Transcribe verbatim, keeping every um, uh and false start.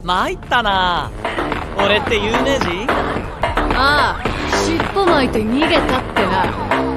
参ったな。俺って有名人？ ああ、尻尾巻いて逃げたってな。